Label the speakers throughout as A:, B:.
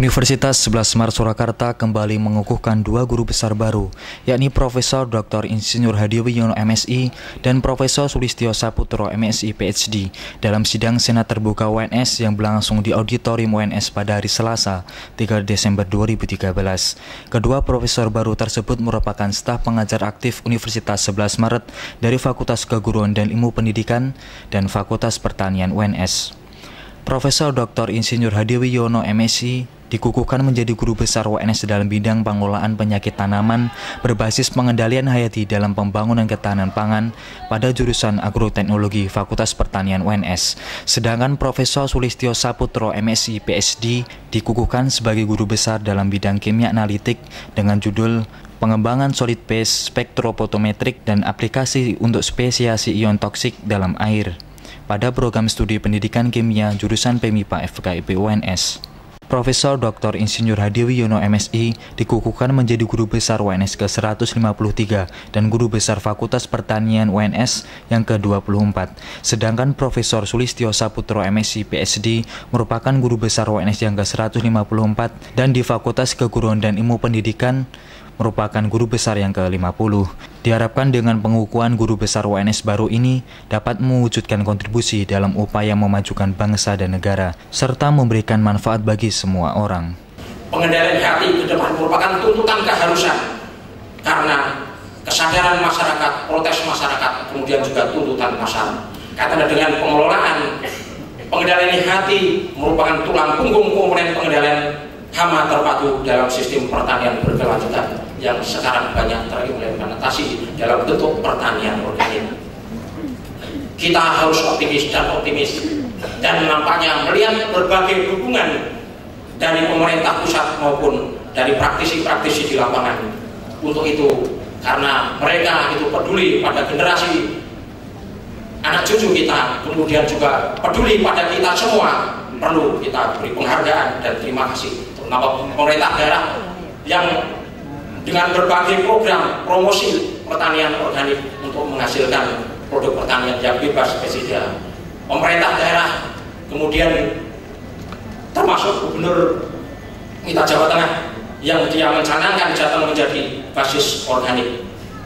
A: Universitas 11 Maret Surakarta kembali mengukuhkan dua guru besar baru, yakni Profesor Dr. Insinyur Hadiwiono MSI dan Profesor Sulistyo Saputro MSI PhD dalam sidang Senat Terbuka UNS yang berlangsung di Auditorium UNS pada hari Selasa, 3 Desember 2013. Kedua profesor baru tersebut merupakan staf pengajar aktif Universitas 11 Maret dari Fakultas Keguruan dan Ilmu Pendidikan dan Fakultas Pertanian UNS. Profesor Dr. Insinyur Hadiwiono MSI dikukuhkan menjadi guru besar UNS dalam bidang pengelolaan penyakit tanaman berbasis pengendalian hayati dalam pembangunan ketahanan pangan pada jurusan agroteknologi Fakultas Pertanian UNS. Sedangkan Profesor Sulistyo Saputro MSI PhD dikukuhkan sebagai guru besar dalam bidang kimia analitik dengan judul Pengembangan solid phase spektrofotometrik dan aplikasi untuk spesiasi ion toksik dalam air pada program studi pendidikan kimia jurusan PMIPA FKIP UNS. Profesor Dr. Insinyur Hadiwiono MSI dikukuhkan menjadi guru besar UNS ke-153 dan guru besar Fakultas Pertanian UNS yang ke-24. Sedangkan Profesor Sulistyo Saputro MSI PhD merupakan guru besar UNS yang ke-154 dan di Fakultas Keguruan dan Ilmu Pendidikan merupakan guru besar yang ke-50. Diharapkan dengan pengukuhan guru besar UNS baru ini dapat mewujudkan kontribusi dalam upaya memajukan bangsa dan negara, serta memberikan manfaat bagi semua orang.
B: Pengendalian hati ke depan merupakan tuntutan keharusan, karena kesadaran masyarakat, protes masyarakat, kemudian juga tuntutan pasar. Karena dengan pengelolaan pengendalian hati merupakan tulang punggung komponen pengendalian hama terpadu dalam sistem pertanian berkelanjutan yang sekarang banyak terimplementasi dalam bentuk pertanian organik. Kita harus optimis dan nampaknya melihat berbagai dukungan dari pemerintah pusat maupun dari praktisi-praktisi di lapangan. Untuk itu, karena mereka itu peduli pada generasi anak cucu kita, kemudian juga peduli pada kita semua, perlu kita beri penghargaan dan terima kasih terutama pemerintah daerah yang dengan berbagai program promosi pertanian organik untuk menghasilkan produk pertanian yang bebas pestisida. Pemerintah daerah kemudian termasuk Gubernur kita Jawa Tengah yang dia mencanangkan Jateng menjadi basis organik.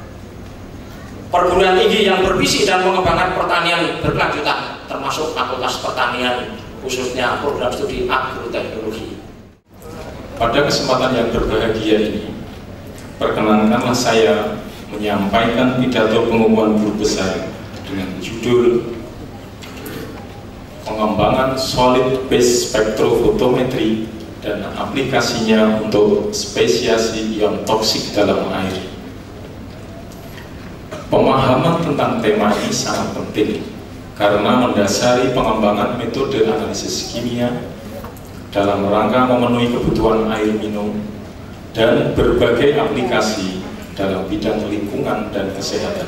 B: Perguruan tinggi yang bervisi dan mengembangkan pertanian berkelanjutan termasuk Fakultas Pertanian khususnya program studi agroteknologi.
C: Pada kesempatan yang berbahagia ini, perkenankanlah saya menyampaikan pidato pengukuhan guru besar dengan judul Pengembangan solid phase spektrofotometri dan aplikasinya untuk spesiasi ion toksik dalam air. Pemahaman tentang tema ini sangat penting karena mendasari pengembangan metode analisis kimia dalam rangka memenuhi kebutuhan air minum dan berbagai aplikasi dalam bidang lingkungan dan kesehatan.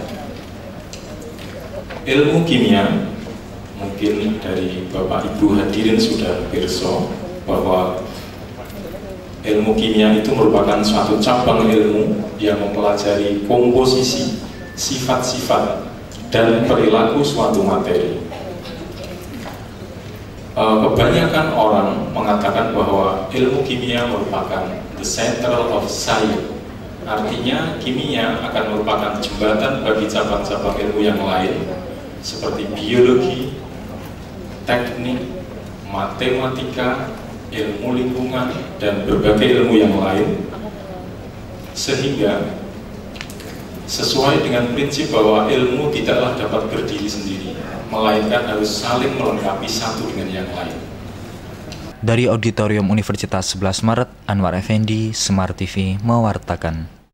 C: Ilmu kimia, mungkin dari Bapak Ibu hadirin sudah pirsa bahwa ilmu kimia itu merupakan suatu cabang ilmu yang mempelajari komposisi, sifat-sifat, dan perilaku suatu materi. Kebanyakan orang mengatakan bahwa ilmu kimia merupakan the central of science. Artinya kimia akan merupakan jembatan bagi cabang-cabang ilmu yang lain seperti biologi, teknik, matematika, ilmu lingkungan, dan berbagai ilmu yang lain, sehingga sesuai dengan prinsip bahwa ilmu tidaklah dapat berdiri sendiri, melainkan harus saling melengkapi satu dengan yang lain.
A: Dari Auditorium Universitas 11 Maret, Anwar Effendi, Smart TV mewartakan.